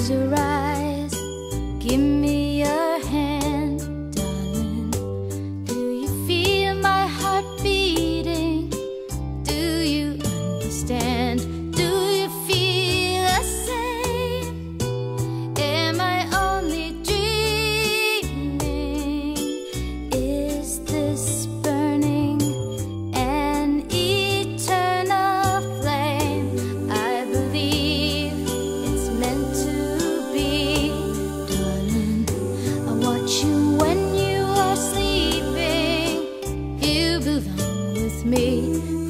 close your eyes, give me your hand, darling. Do you feel my heart beating? Do you understand? Do you feel the same? Am I only dreaming? Is this burning an eternal flame? I believe it's meant to be, darling. I watch you when you are sleeping. You belong with me.